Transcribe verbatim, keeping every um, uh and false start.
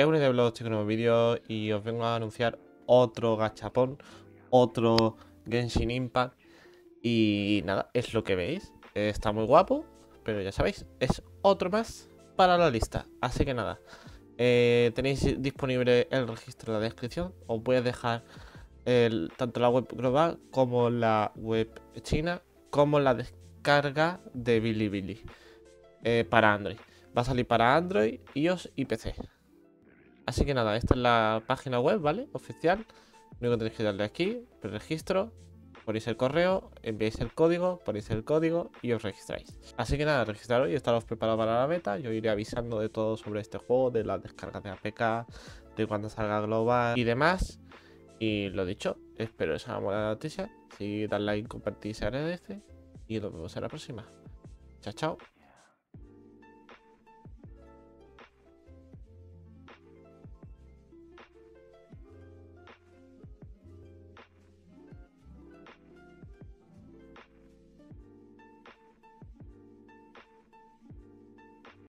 Es un de estoy con un nuevo vídeo y os vengo a anunciar otro gachapón, otro Genshin Impact. Y nada, es lo que veis. Está muy guapo, pero ya sabéis, es otro más para la lista. Así que nada, eh, tenéis disponible el registro en la descripción. Os voy a dejar el, tanto la web global como la web china, como la descarga de Bilibili eh, para Android. Va a salir para Android, iOS y P C. Así que nada, esta es la página web, ¿vale? Oficial. Lo único que tenéis que darle aquí, registro, ponéis el correo, enviáis el código, ponéis el código y os registráis. Así que nada, registraros y estaros preparados para la beta. Yo iré avisando de todo sobre este juego, de las descargas de A P K, de cuando salga global y demás. Y lo dicho, espero que os haya molado la noticia. Si dan like, compartís, se agradece. Y nos vemos en la próxima. Chao, chao.